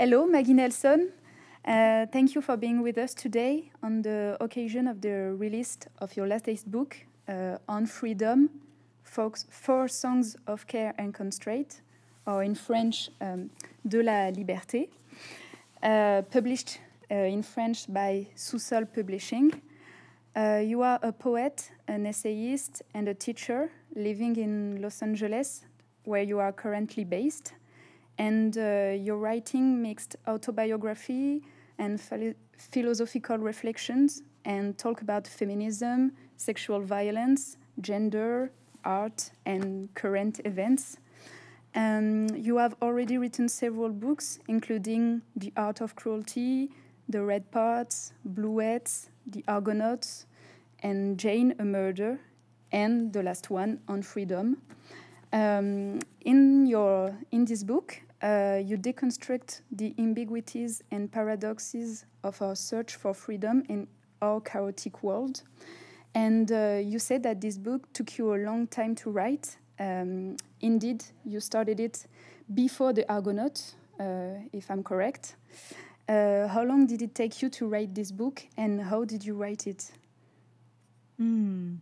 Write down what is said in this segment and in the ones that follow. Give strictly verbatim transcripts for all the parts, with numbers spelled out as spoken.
Hello, Maggie Nelson. Uh, thank you for being with us today on the occasion of the release of your latest book, uh, On Freedom, Folks, Four Songs of Care and Constraint, or in French, um, De la Liberté, uh, published uh, in French by Sous-Sol Publishing. Uh, you are a poet, an essayist, and a teacher living in Los Angeles, where you are currently based. And uh, your writing mixed autobiography and philo philosophical reflections and talk about feminism, sexual violence, gender, art, and current events. Um, you have already written several books, including The Art of Cruelty, The Red Parts, Bluets, The Argonauts, and Jane, a Murder, and the last one, On Freedom. Um, in, your, in this book, uh, you deconstruct the ambiguities and paradoxes of our search for freedom in our chaotic world. And uh, you said that this book took you a long time to write. Um, indeed, you started it before The Argonaut, uh, if I'm correct. Uh, how long did it take you to write this book, and how did you write it? Mm.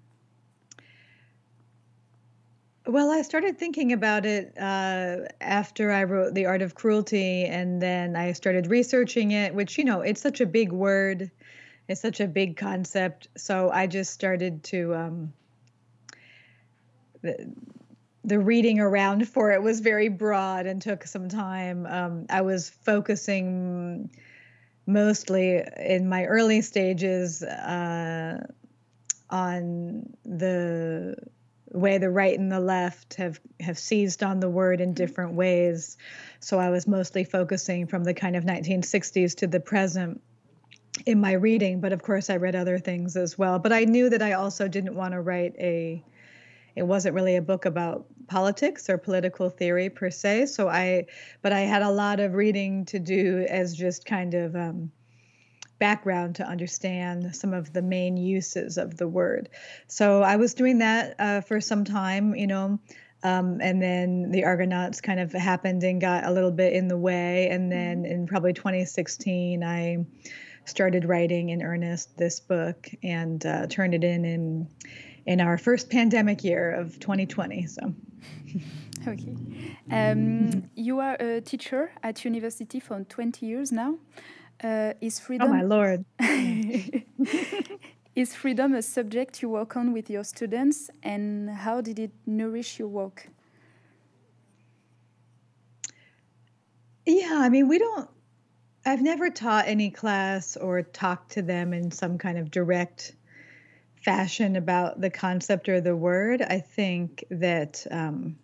Well, I started thinking about it uh, after I wrote The Art of Cruelty, and then I started researching it, which, you know, it's such a big word. It's such a big concept. So I just started to, um, the, the reading around for it was very broad and took some time. Um, I was focusing mostly in my early stages uh, on the way the right and the left have, have seized on the word in different ways. So I was mostly focusing from the kind of nineteen sixties to the present in my reading. But of course, I read other things as well. But I knew that I also didn't want to write a, it wasn't really a book about politics or political theory per se. So I, but I had a lot of reading to do as just kind of, um, background to understand some of the main uses of the word. So I was doing that uh, for some time, you know, um, and then the Argonauts kind of happened and got a little bit in the way. And then in probably twenty sixteen, I started writing in earnest this book and uh, turned it in, in in our first pandemic year of twenty twenty. So. Okay. Um, you are a teacher at university for twenty years now. Uh, is freedom? Oh my Lord! Is freedom a subject you work on with your students, and how did it nourish your work? Yeah, I mean, we don't. I've never taught any class or talked to them in some kind of direct fashion about the concept or the word. I think that. Um,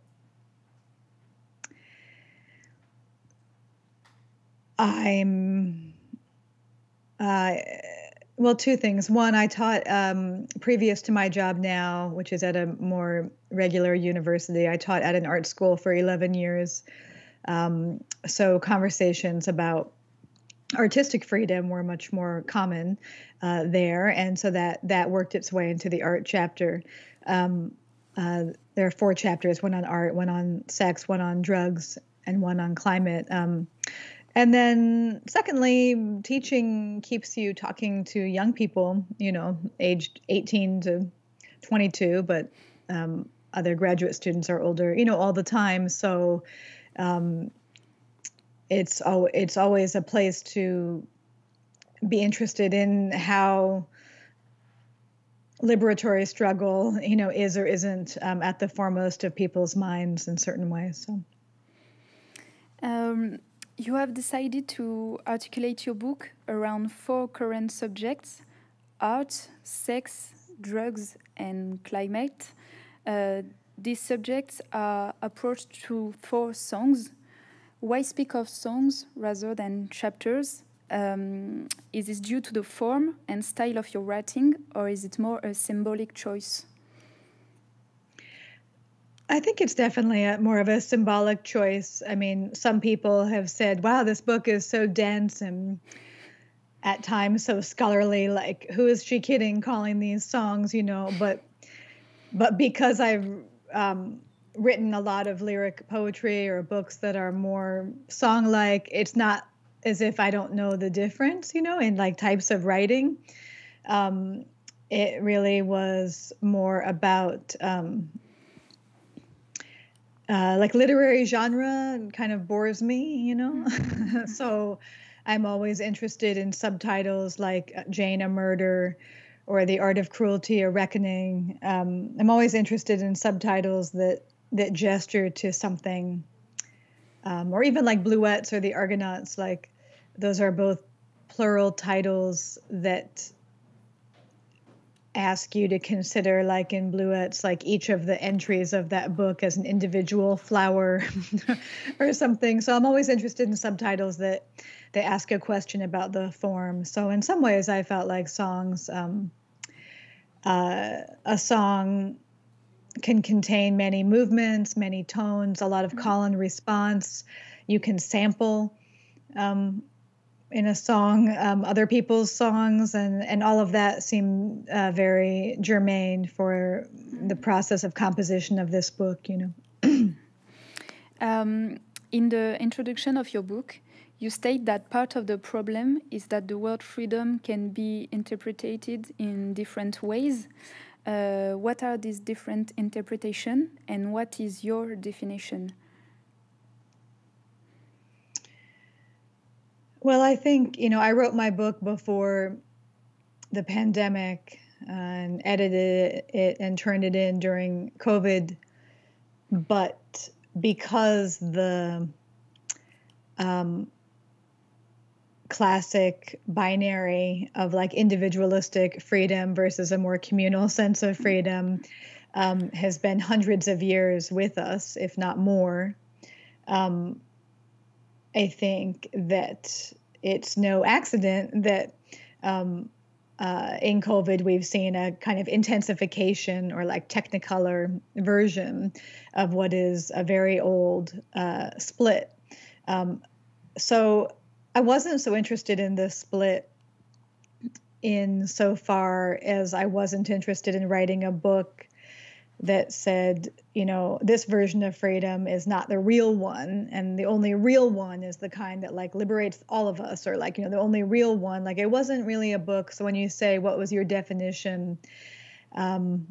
I'm, uh, well, two things. One, I taught um, previous to my job now, which is at a more regular university. I taught at an art school for eleven years. Um, so conversations about artistic freedom were much more common uh, there. And so that, that worked its way into the art chapter. Um, uh, there are four chapters, one on art, one on sex, one on drugs, and one on climate. Um, And then secondly, teaching keeps you talking to young people, you know, aged eighteen to twenty-two, but um, other graduate students are older, you know, all the time. So um, it's, al- it's always a place to be interested in how liberatory struggle, you know, is or isn't um, at the foremost of people's minds in certain ways. So. Um, You have decided to articulate your book around four current subjects: art, sex, drugs, and climate. Uh, these subjects are approached through four songs. Why speak of songs rather than chapters? Um, is this due to the form and style of your writing, or is it more a symbolic choice? I think it's definitely a, more of a symbolic choice. I mean, some people have said, wow, this book is so dense and at times so scholarly, like, who is she kidding calling these songs, you know? But but because I've um, written a lot of lyric poetry or books that are more song-like, it's not as if I don't know the difference, you know, in like types of writing. Um, it really was more about um, uh, like literary genre kind of bores me, you know. Mm-hmm. So I'm always interested in subtitles like Jane, a Murder, or The Art of Cruelty, A Reckoning. Um, I'm always interested in subtitles that that gesture to something, um, or even like Bluets or The Argonauts. Like those are both plural titles that ask you to consider, like in Bluets, like each of the entries of that book as an individual flower or something. So I'm always interested in subtitles that they ask a question about the form. So in some ways, I felt like songs, um, uh, a song can contain many movements, many tones, a lot of call and response. You can sample um, in a song um, other people's songs, and, and all of that seemed uh, very germane for the process of composition of this book, you know. um, in the introduction of your book, you state that part of the problem is that the word freedom can be interpreted in different ways. Uh, what are these different interpretations, and what is your definition? Well, I think, you know, I wrote my book before the pandemic uh, and edited it and turned it in during COVID. But because the um, classic binary of like individualistic freedom versus a more communal sense of freedom um, has been hundreds of years with us, if not more, um, I think that it's no accident that um, uh, in COVID we've seen a kind of intensification or like technicolor version of what is a very old uh, split. Um, so I wasn't so interested in this split in so far as I wasn't interested in writing a book that said, you know, this version of freedom is not the real one, and the only real one is the kind that like liberates all of us, or like, you know, the only real one. Like it wasn't really a book. So when you say what was your definition, um,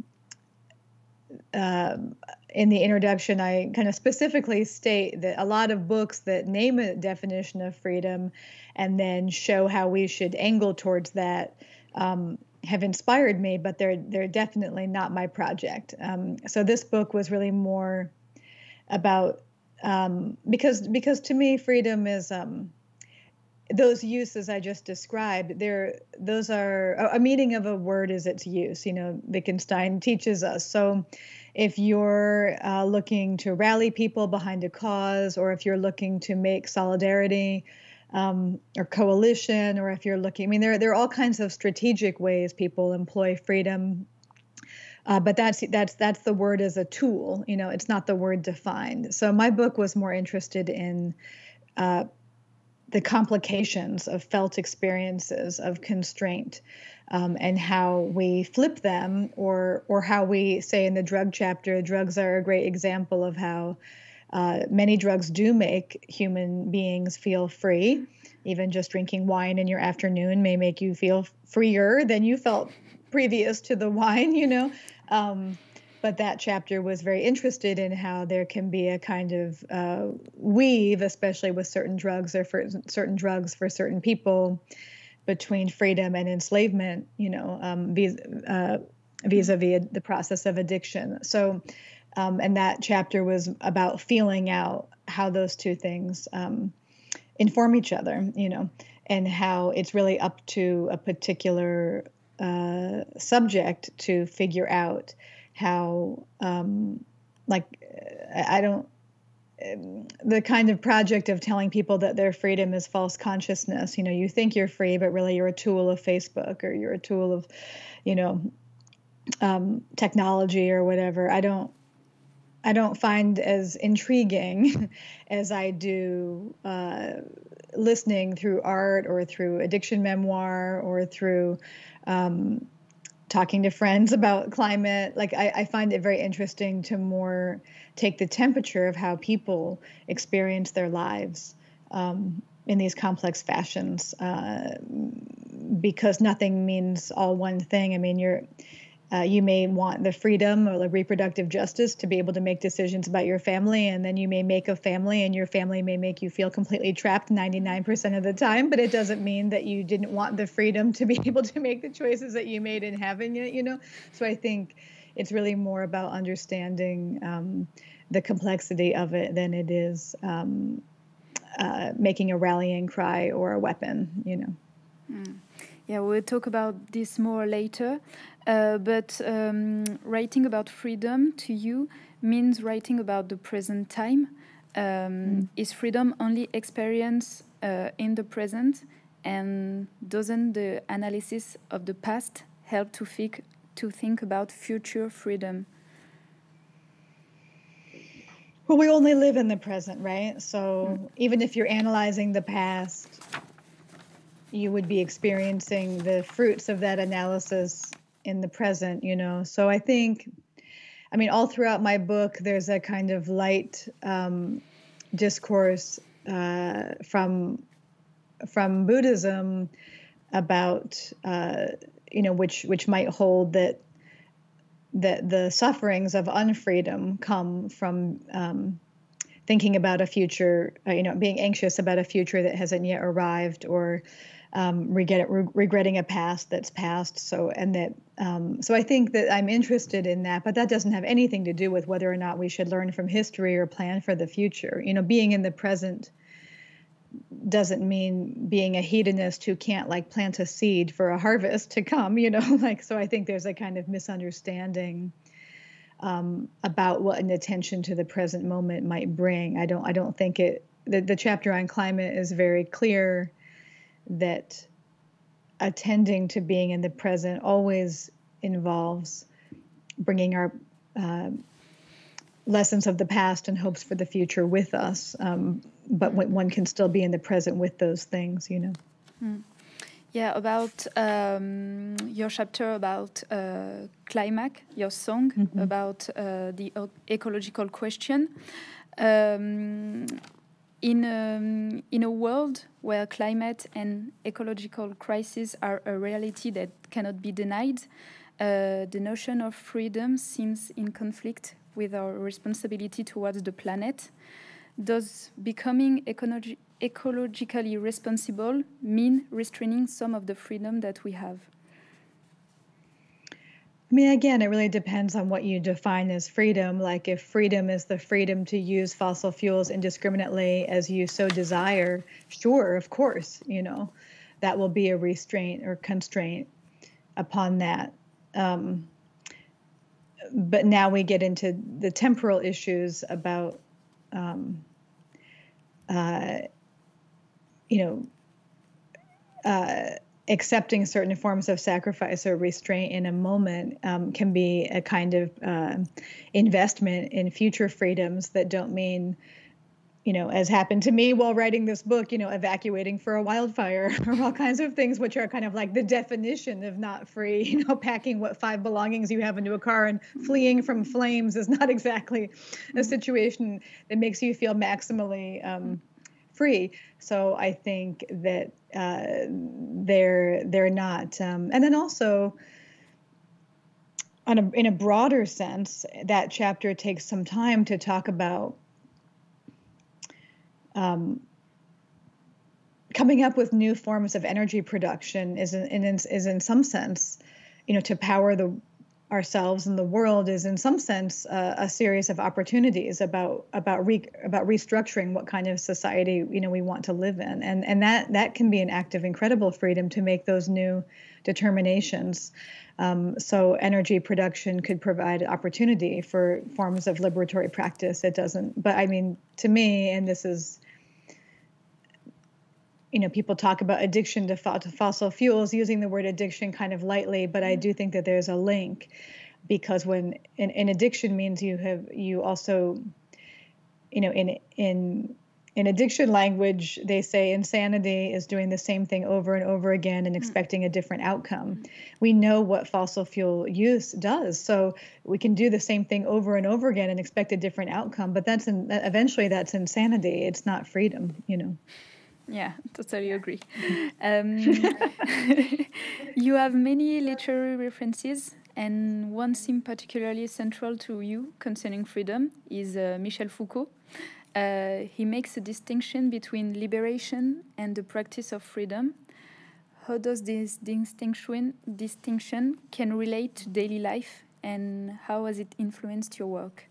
uh, in the introduction, I kind of specifically state that a lot of books that name a definition of freedom and then show how we should angle towards that um, have inspired me, but they're they're definitely not my project. Um, so this book was really more about um, because because to me freedom is um, those uses I just described. They're those are a meaning of a word is its use. You know, Wittgenstein teaches us. So if you're uh, looking to rally people behind a cause, or if you're looking to make solidarity Um, or coalition, or if you're looking, I mean, there, there are all kinds of strategic ways people employ freedom, uh, but that's that's that's the word as a tool. You know, it's not the word defined. So my book was more interested in uh, the complications of felt experiences of constraint, um, and how we flip them, or or how we say in the drug chapter, drugs are a great example of how Uh, many drugs do make human beings feel free. Even just drinking wine in your afternoon may make you feel freer than you felt previous to the wine, you know. Um, but that chapter was very interested in how there can be a kind of uh, weave, especially with certain drugs or for certain drugs for certain people, between freedom and enslavement, you know, um, vis- uh, vis-a-vis the process of addiction. So Um, and that chapter was about feeling out how those two things um, inform each other, you know, and how it's really up to a particular uh, subject to figure out how, um, like, I don't, the kind of project of telling people that their freedom is false consciousness. You know, you think you're free, but really you're a tool of Facebook, or you're a tool of, you know, um, technology or whatever. I don't, I don't find as intriguing as I do uh, listening through art, or through addiction memoir, or through um, talking to friends about climate. Like I, I find it very interesting to more take the temperature of how people experience their lives um, in these complex fashions, uh, because nothing means all one thing. I mean, you're Uh, you may want the freedom or the reproductive justice to be able to make decisions about your family, and then you may make a family, and your family may make you feel completely trapped ninety-nine percent of the time, but it doesn't mean that you didn't want the freedom to be able to make the choices that you made in having it, you know? So I think it's really more about understanding um, the complexity of it than it is um, uh, making a rallying cry or a weapon, you know? Mm. Yeah, we'll talk about this more later. Uh, but um, writing about freedom to you means writing about the present time. Um, mm. Is freedom only experience uh, in the present? And doesn't the analysis of the past help to think, to think about future freedom? Well, we only live in the present, right? So mm. even if you're analyzing the past, you would be experiencing the fruits of that analysis in the present, you know? So I think, I mean, all throughout my book, there's a kind of light um, discourse uh, from from Buddhism about, uh, you know, which which might hold that that the sufferings of unfreedom come from um, thinking about a future, uh, you know, being anxious about a future that hasn't yet arrived, or um, regret, re- regretting a past that's past. So, and that, um, so I think that I'm interested in that, but that doesn't have anything to do with whether or not we should learn from history or plan for the future. You know, being in the present doesn't mean being a hedonist who can't like plant a seed for a harvest to come, you know, like, so I think there's a kind of misunderstanding um, about what an attention to the present moment might bring. I don't, I don't think it, the, the chapter on climate is very clear that attending to being in the present always involves bringing our uh, lessons of the past and hopes for the future with us. Um, but one can still be in the present with those things, you know. Mm. Yeah, about um, your chapter about uh, Climac, your song mm-hmm. about uh, the ecological question. Um, In a, in a world where climate and ecological crises are a reality that cannot be denied, uh, the notion of freedom seems in conflict with our responsibility towards the planet. Does becoming ecologi- ecologically responsible mean restraining some of the freedom that we have? I mean, again, it really depends on what you define as freedom. Like if freedom is the freedom to use fossil fuels indiscriminately as you so desire, sure, of course, you know, that will be a restraint or constraint upon that. Um, but now we get into the temporal issues about, um, uh, you know, uh, accepting certain forms of sacrifice or restraint in a moment um, can be a kind of uh, investment in future freedoms that don't mean, you know, as happened to me while writing this book, you know, evacuating for a wildfire or all kinds of things, which are kind of like the definition of not free. You know, packing what five belongings you have into a car and fleeing from flames is not exactly a situation that makes you feel maximally um, free. So I think that uh, they're they're not. Um, and then also, on a, in a broader sense, that chapter takes some time to talk about um, coming up with new forms of energy production. Is in, in is in some sense, you know, to power the ourselves and the world is in some sense uh, a series of opportunities about about re, about restructuring what kind of society you know we want to live in, and and that that can be an act of incredible freedom to make those new determinations. Um, so energy production could provide opportunity for forms of liberatory practice. It doesn't, but I mean, to me, and this is, you know, people talk about addiction to, fo- to fossil fuels, using the word addiction kind of lightly, but I do think that there's a link, because when an, an addiction means you have, you also, you know, in in in addiction language, they say insanity is doing the same thing over and over again and expecting a different outcome. We know what fossil fuel use does, so we can do the same thing over and over again and expect a different outcome. But that's in, eventually that's insanity. It's not freedom, you know. Yeah, totally agree. Um, you have many literary references, and one seemed particularly central to you concerning freedom is uh, Michel Foucault. Uh, he makes a distinction between liberation and the practice of freedom. How does this distinction distinction can relate to daily life, and how has it influenced your work?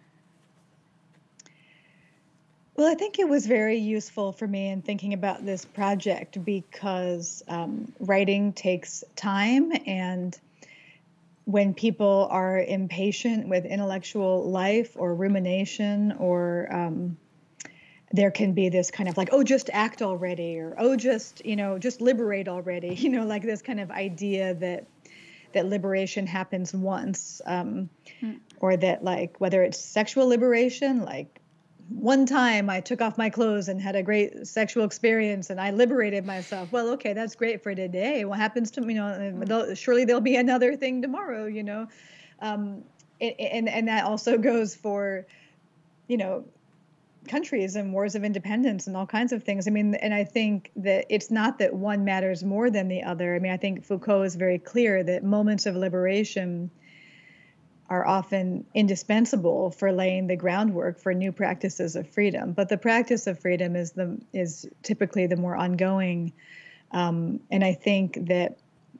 Well, I think it was very useful for me in thinking about this project because um, writing takes time, and when people are impatient with intellectual life or rumination, or um, there can be this kind of like, oh, just act already, or oh, just, you know, just liberate already, you know, like this kind of idea that that liberation happens once, um, mm. or that like whether it's sexual liberation, like one time I took off my clothes and had a great sexual experience and I liberated myself. Well, okay, that's great for today. What happens to, you know, surely there'll be another thing tomorrow, you know. Um, and, and that also goes for, you know, countries and wars of independence and all kinds of things. I mean, and I think that it's not that one matters more than the other. I mean, I think Foucault is very clear that moments of liberation are often indispensable for laying the groundwork for new practices of freedom. But the practice of freedom is the is typically the more ongoing. Um, and I think that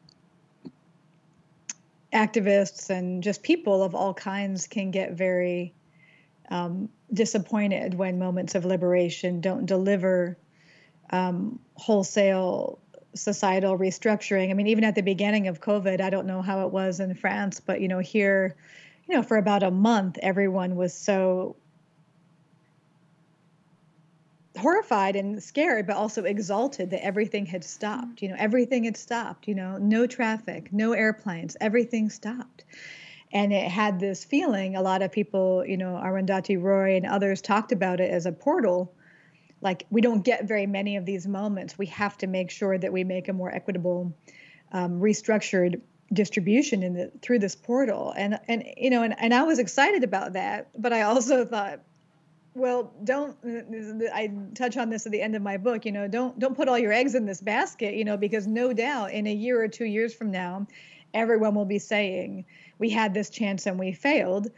activists and just people of all kinds can get very um, disappointed when moments of liberation don't deliver um, wholesale societal restructuring. I mean, even at the beginning of COVID, I don't know how it was in France, but, you know, here, you know, for about a month, everyone was so horrified and scared, but also exalted that everything had stopped. You know, everything had stopped, you know, no traffic, no airplanes, everything stopped. And it had this feeling, a lot of people, you know, Arundhati Roy and others talked about it as a portal. Like, we don't get very many of these moments. We have to make sure that we make a more equitable, um, restructured distribution in the through this portal. And and you know, and, and I was excited about that, but I also thought, well, don't I touch on this at the end of my book, you know, don't don't put all your eggs in this basket, you know, because no doubt in a year or two years from now, everyone will be saying we had this chance and we failed,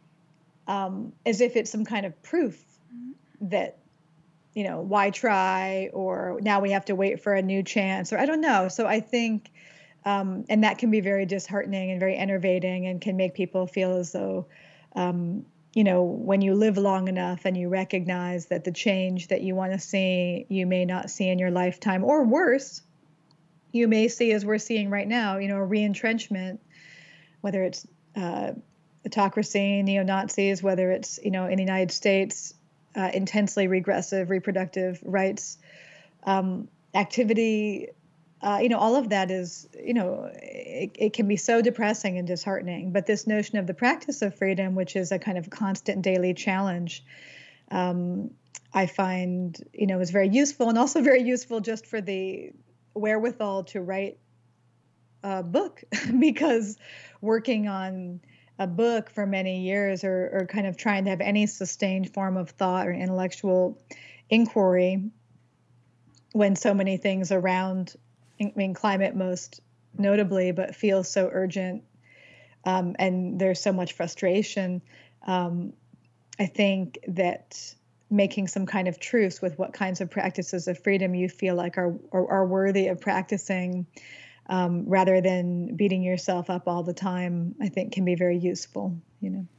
um, as if it's some kind of proof that, you know, why try, or now we have to wait for a new chance, or I don't know. So I think, um, and that can be very disheartening and very enervating and can make people feel as though, um, you know, when you live long enough and you recognize that the change that you want to see, you may not see in your lifetime, or worse, you may see, as we're seeing right now, you know, a re-entrenchment, whether it's uh, autocracy, neo-Nazis, whether it's, you know, in the United States, Uh, intensely regressive reproductive rights um, activity, uh, you know, all of that is, you know, it, it can be so depressing and disheartening. But this notion of the practice of freedom, which is a kind of constant daily challenge, um, I find, you know, is very useful, and also very useful just for the wherewithal to write a book, because working on a book for many years, or, or kind of trying to have any sustained form of thought or intellectual inquiry when so many things around, I mean, climate most notably, but feels so urgent, um, and there's so much frustration. Um, I think that making some kind of truce with what kinds of practices of freedom you feel like are, are, are worthy of practicing, Um, rather than beating yourself up all the time, I think can be very useful, you know.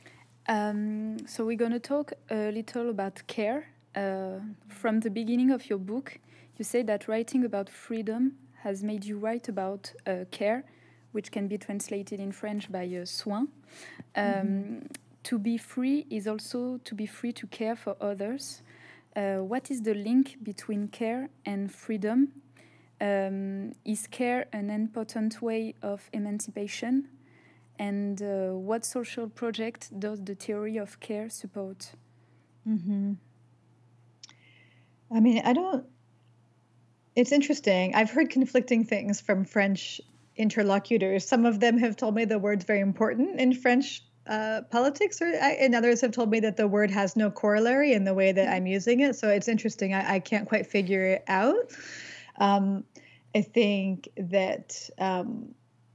Um, so we're going to talk a little about care. Uh, from the beginning of your book, you say that writing about freedom has made you write about uh, care, which can be translated in French by uh, soin. Um, mm-hmm. To be free is also to be free to care for others. Uh, what is the link between care and freedom? Um, is care an important way of emancipation? And uh, what social project does the theory of care support? Mm-hmm. I mean, I don't, it's interesting. I've heard conflicting things from French interlocutors. Some of them have told me the word's very important in French uh, politics, or I, and others have told me that the word has no corollary in the way that I'm using it. So it's interesting. I, I can't quite figure it out. Um, I think that um,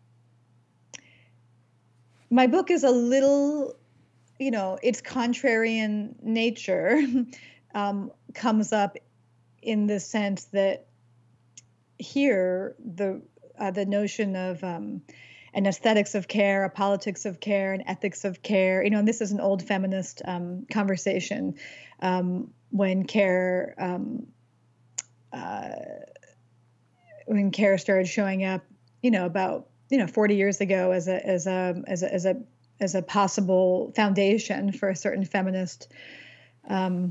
my book is a little, you know, its contrarian nature um, comes up in the sense that here the uh, the notion of um, an aesthetics of care, a politics of care, an ethics of care, you know, and this is an old feminist um, conversation um, when care um, uh, when care started showing up, you know, about you know forty years ago as a as a as a as a as a possible foundation for a certain feminist um,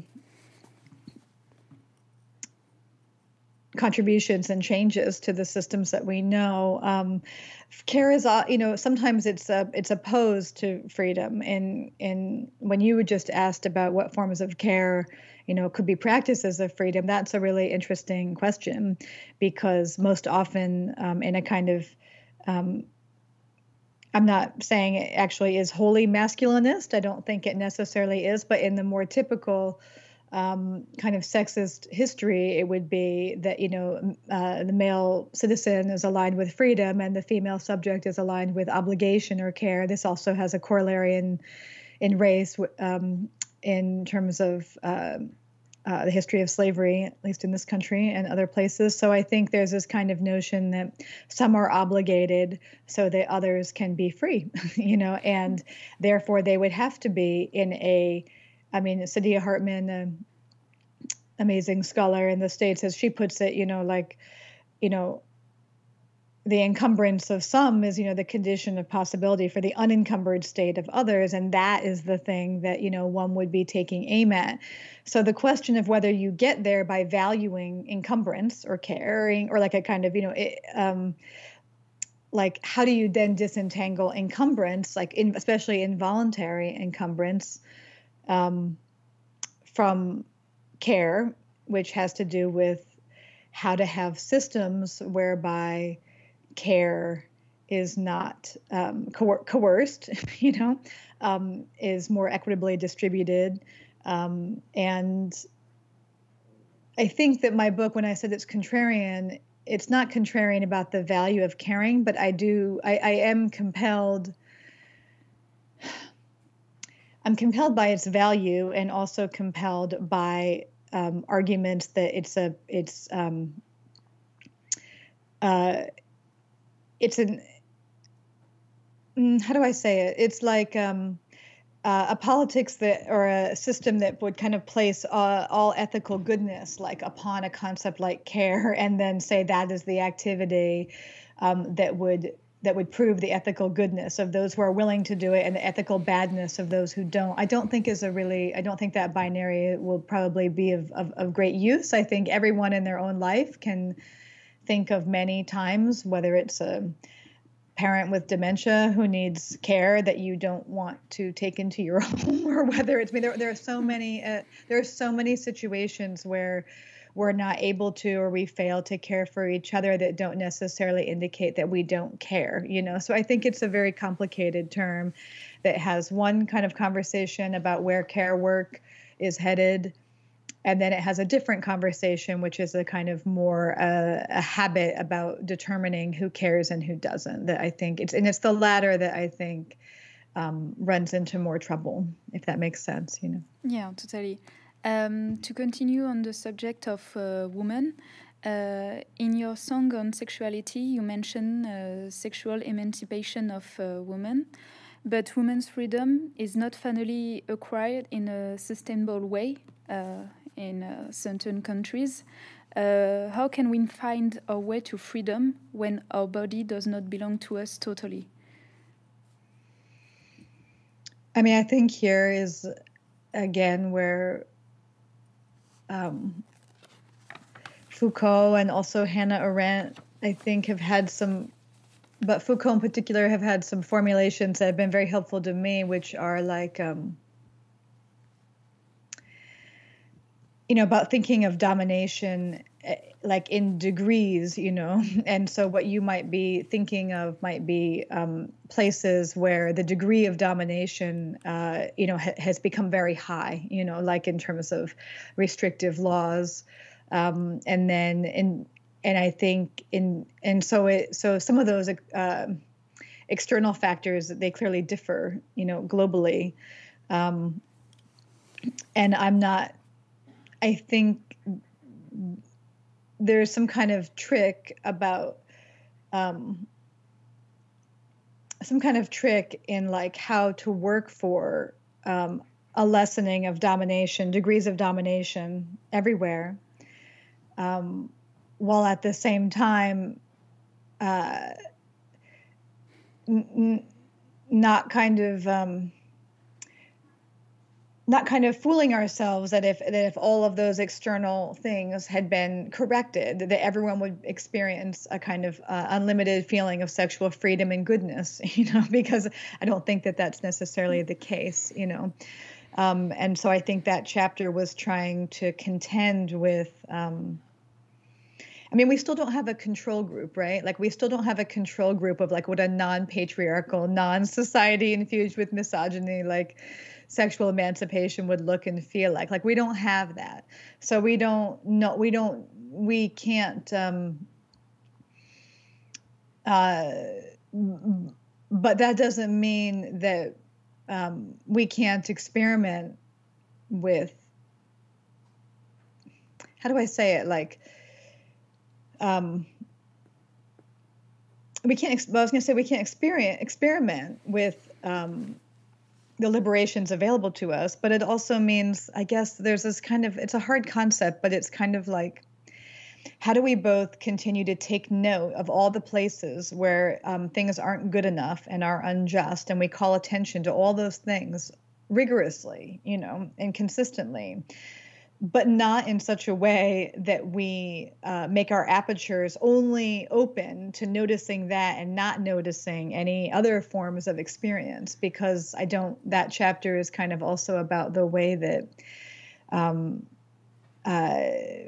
contributions and changes to the systems that we know. Um, care is, you know, sometimes it's uh, it's opposed to freedom. And and when you just asked about what forms of care, you know, could be practices of freedom, that's a really interesting question, because most often um, in a kind of um, I'm not saying it actually is wholly masculinist. I don't think it necessarily is, but in the more typical um, kind of sexist history, it would be that, you know, uh, the male citizen is aligned with freedom and the female subject is aligned with obligation or care. This also has a corollary in, in race um, in terms of uh, uh, the history of slavery, at least in this country and other places. So I think there's this kind of notion that some are obligated so that others can be free, you know, and therefore they would have to be in a, I mean, Saidiya Hartman, an amazing scholar in the States, as she puts it, you know, like, you know, the encumbrance of some is, you know, the condition of possibility for the unencumbered state of others. And that is the thing that, you know, one would be taking aim at. So the question of whether you get there by valuing encumbrance or caring, or like a kind of, you know, it, um, like, how do you then disentangle encumbrance, like in, especially involuntary encumbrance, um, from care, which has to do with how to have systems whereby care is not um, coer- coerced, you know, um, is more equitably distributed. Um, and I think that my book, when I said it's contrarian, it's not contrarian about the value of caring, but I do, I, I am compelled, I'm compelled by its value and also compelled by um, arguments that it's a, it's, um, uh, it's an, how do I say it? It's like um, uh, a politics that, or a system that would kind of place uh, all ethical goodness like upon a concept like care, and then say that is the activity um, that would that would prove the ethical goodness of those who are willing to do it and the ethical badness of those who don't. I don't think is a really, I don't think that binary will probably be of, of, of great use. I think everyone in their own life can think of many times, whether it's a parent with dementia who needs care that you don't want to take into your home, or whether it's, I mean, there, there are so many, uh, there are so many situations where we're not able to, or we fail to care for each other that don't necessarily indicate that we don't care, you know? So I think it's a very complicated term that has one kind of conversation about where care work is headed. And then it has a different conversation, which is a kind of more uh, a habit about determining who cares and who doesn't. That I think it's, and it's the latter that I think um, runs into more trouble, if that makes sense, you know. Yeah, totally. Um, to continue on the subject of uh, women, uh, in your song on sexuality, you mention uh, sexual emancipation of uh, women, but women's freedom is not finally acquired in a sustainable way uh, in uh, certain countries. Uh, how can we find our way to freedom when our body does not belong to us totally? I mean, I think here is, again, where um, Foucault and also Hannah Arendt, I think, have had some, but Foucault in particular have had some formulations that have been very helpful to me, which are like, um, you you know, about thinking of domination like in degrees, you know, and so what you might be thinking of might be um, places where the degree of domination, uh, you know, ha- has become very high, you know, like in terms of restrictive laws, um, and then in and I think in and so it so some of those uh, external factors, they clearly differ, you know, globally, um, and I'm not. I think there's some kind of trick about um, some kind of trick in like how to work for um, a lessening of domination, degrees of domination everywhere, um, while at the same time uh, n- n- not kind of um, not kind of fooling ourselves that if that if all of those external things had been corrected, that everyone would experience a kind of uh, unlimited feeling of sexual freedom and goodness, you know, because I don't think that that's necessarily the case, you know. Um, and so I think that chapter was trying to contend with, um, I mean, we still don't have a control group, right? Like we still don't have a control group of like what a non-patriarchal, non-society infused with misogyny, like sexual emancipation would look and feel like. Like we don't have that. So we don't know, we don't, we can't, um, uh, but that doesn't mean that um, we can't experiment with, how do I say it? Like, um, we can't, I was going to say we can't experience, experiment with um, the liberations available to us, but it also means, I guess there's this kind of, it's a hard concept, but it's kind of like, how do we both continue to take note of all the places where um, things aren't good enough and are unjust, and we call attention to all those things rigorously, you know, and consistently, but not in such a way that we uh, make our apertures only open to noticing that and not noticing any other forms of experience. Because I don't, that chapter is kind of also about the way that um, uh,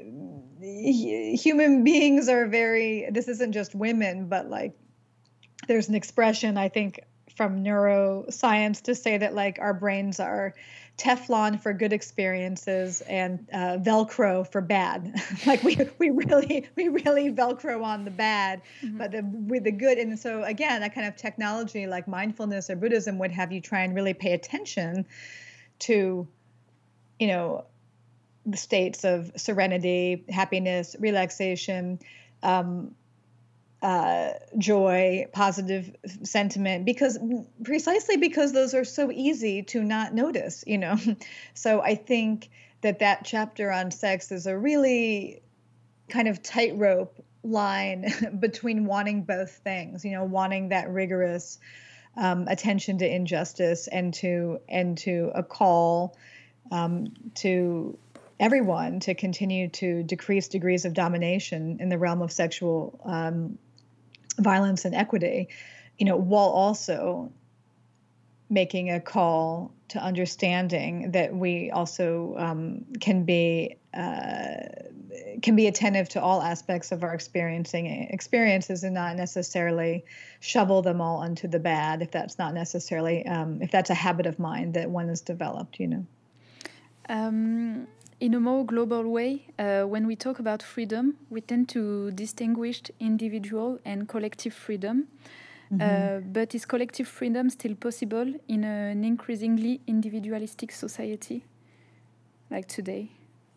human beings are very, this isn't just women, but like there's an expression, I think, from neuroscience to say that like our brains are Teflon for good experiences and uh, Velcro for bad. Like we we really we really Velcro on the bad, mm-hmm. but the with the good. And so again, that kind of technology like mindfulness or Buddhism would have you try and really pay attention to, you know, the states of serenity, happiness, relaxation, um, uh, joy, positive sentiment, because precisely because those are so easy to not notice, you know. So I think that that chapter on sex is a really kind of tightrope line between wanting both things, you know, wanting that rigorous um, attention to injustice and to and to a call um, to everyone to continue to decrease degrees of domination in the realm of sexual um, violence and equity, you know, while also making a call to understanding that we also um, can be uh, can be attentive to all aspects of our experiencing experiences and not necessarily shovel them all onto the bad if that's not necessarily um, if that's a habit of mind that one has developed, you know. Um, in a more global way, uh, when we talk about freedom, we tend to distinguish individual and collective freedom. Mm-hmm. Uh, but is collective freedom still possible in an increasingly individualistic society like today?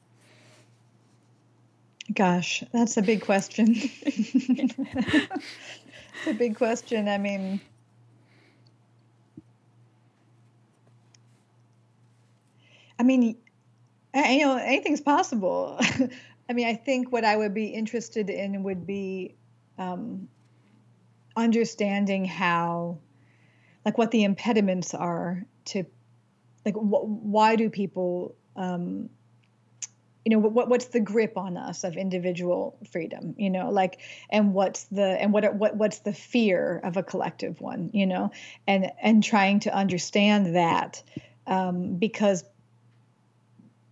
Gosh, that's a big question. It's a big question. I mean, I mean, I, you know, anything's possible. I mean, I think what I would be interested in would be um, understanding how, like, what the impediments are to, like, wh- why do people, um, you know, what what's the grip on us of individual freedom, you know, like, and what's the and what what what's the fear of a collective one, you know, and and trying to understand that um, because.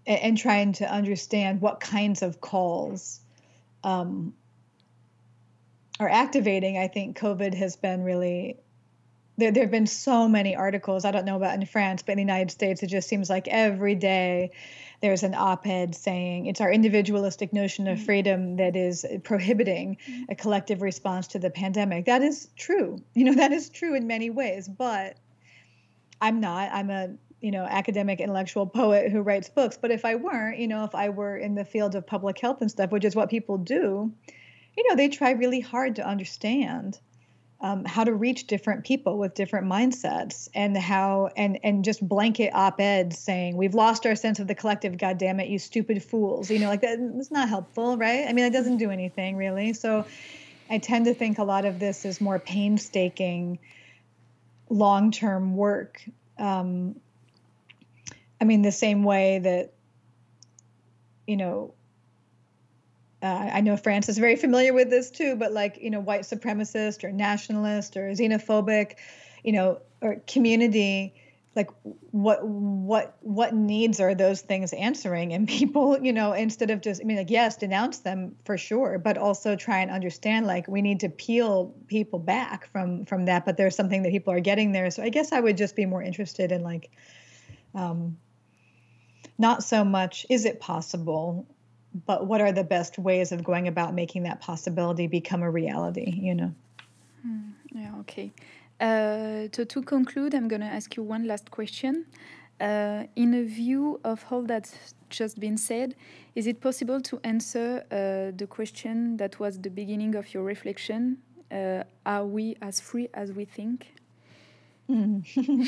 and, and trying to understand what kinds of calls um, are activating. I think COVID has been really, there, there have been so many articles. I don't know about in France, but in the United States, it just seems like every day there's an op-ed saying it's our individualistic notion of freedom that is prohibiting a collective response to the pandemic. That is true. You know, that is true in many ways, but I'm not. I'm a, you know, academic intellectual poet who writes books. But if I weren't, you know, if I were in the field of public health and stuff, which is what people do, you know, they try really hard to understand Um, how to reach different people with different mindsets, and how and and just blanket op-eds saying we've lost our sense of the collective, God damn it, you stupid fools, you know, like that. It's not helpful, right? I mean, it doesn't do anything really. So I tend to think a lot of this is more painstaking long-term work. um, I mean, the same way that, you know, Uh, I know France is very familiar with this too, but like, you know, white supremacist or nationalist or xenophobic, you know, or community, like what, what, what needs are those things answering in people, you know, instead of just, I mean, like, yes, denounce them for sure, but also try and understand, like, we need to peel people back from, from that, but there's something that people are getting there. So I guess I would just be more interested in like, um, not so much, is it possible, but what are the best ways of going about making that possibility become a reality, you know? Mm, yeah, okay. Uh, so to conclude, I'm going to ask you one last question. Uh, in a view of all that's just been said, is it possible to answer uh, the question that was the beginning of your reflection? Uh, are we as free as we think? Mm.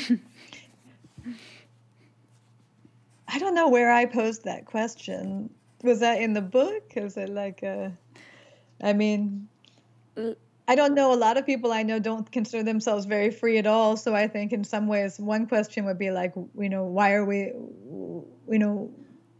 I don't know where I posed that question. Was that in the book? Is it like a, I mean, I don't know. A lot of people I know don't consider themselves very free at all. So I think in some ways, one question would be like, you know, why are we, you know,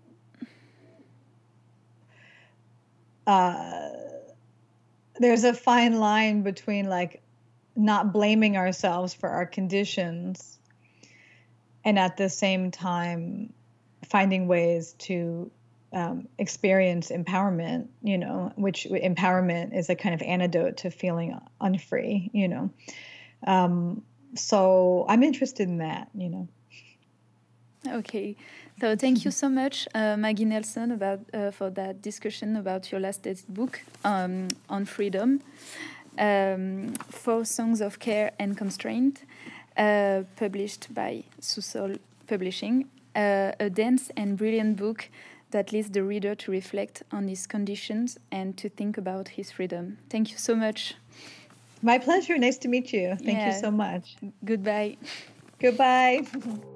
uh, there's a fine line between like not blaming ourselves for our conditions and at the same time finding ways to Um, experience empowerment, you know, which empowerment is a kind of antidote to feeling unfree, you know. Um, so I'm interested in that, you know. Okay, so thank you so much, uh, Maggie Nelson, about uh, for that discussion about your latest book um, on freedom, um, Four Songs of Care and Constraint, uh, published by Susol Publishing, uh, a dense and brilliant book that leads the reader to reflect on his conditions and to think about his freedom. Thank you so much. My pleasure. Nice to meet you. Thank yeah. you so much. Goodbye. Goodbye.